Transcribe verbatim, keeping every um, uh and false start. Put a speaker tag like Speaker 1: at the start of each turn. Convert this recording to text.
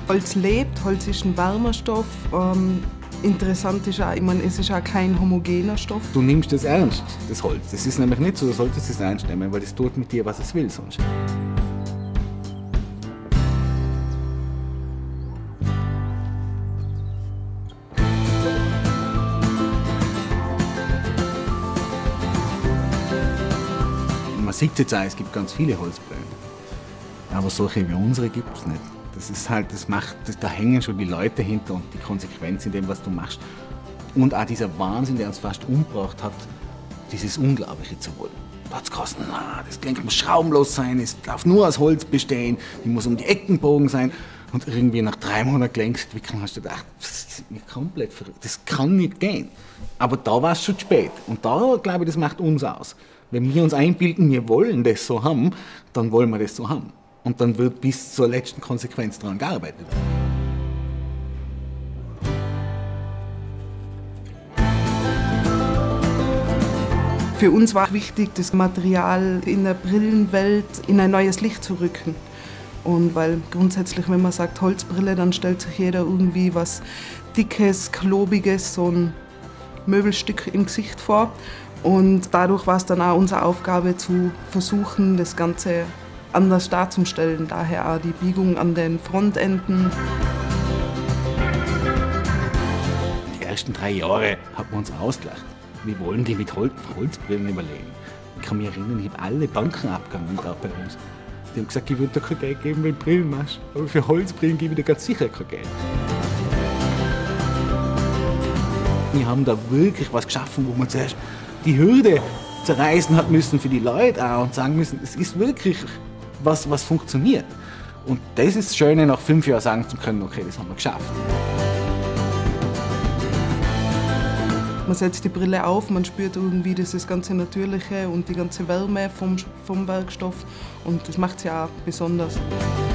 Speaker 1: Holz lebt, Holz ist ein warmer Stoff. Ähm, interessant ist auch, ich meine, es ist auch kein homogener Stoff.
Speaker 2: Du nimmst das ernst, das Holz. Das ist nämlich nicht so, du solltest es ernst nehmen, weil es tut mit dir, was es will sonst. Man sieht jetzt auch, es gibt ganz viele Holzbrillen. Aber solche wie unsere gibt es nicht. Das ist halt, das macht, das, da hängen schon die Leute hinter und die Konsequenz in dem, was du machst. Und auch dieser Wahnsinn, der uns fast umgebracht hat, dieses Unglaubliche zu wollen. Da hat es gekostet, na, das Gelenk muss schraubenlos sein, es darf nur aus Holz bestehen, die muss um die Ecken bogen sein. Und irgendwie nach drei Monaten Gelenkentwicklung hast du gedacht, das ist mir komplett verrückt, das kann nicht gehen. Aber da war es schon zu spät. Und da, glaube ich, das macht uns aus. Wenn wir uns einbilden, wir wollen das so haben, dann wollen wir das so haben. Und dann wird bis zur letzten Konsequenz daran gearbeitet.
Speaker 1: Für uns war wichtig, das Material in der Brillenwelt in ein neues Licht zu rücken. Und weil grundsätzlich, wenn man sagt Holzbrille, dann stellt sich jeder irgendwie was Dickes, Klobiges, so ein Möbelstück im Gesicht vor. Und dadurch war es dann auch unsere Aufgabe zu versuchen, das Ganze anders darzustellen. Daher auch die Biegung an den Frontenden.
Speaker 2: Die ersten drei Jahre haben wir uns ausgelacht. Wie wollen die mit Holz, Holzbrillen überlegen? Ich kann mich erinnern, ich habe alle Banken abgegangen da bei uns. Die haben gesagt, ich würde dir kein Geld geben, wenn du Brillen machst. Aber für Holzbrillen gebe ich dir ganz sicher kein Geld. Wir haben da wirklich was geschaffen, wo man zuerst die Hürde zerreißen hat müssen für die Leute auch und sagen müssen, es ist wirklich was, was funktioniert. Und das ist das Schöne, nach fünf Jahren sagen zu können, okay, das haben wir geschafft.
Speaker 1: Man setzt die Brille auf, man spürt irgendwie das, das ganze Natürliche und die ganze Wärme vom, vom Werkstoff und das macht es ja auch besonders.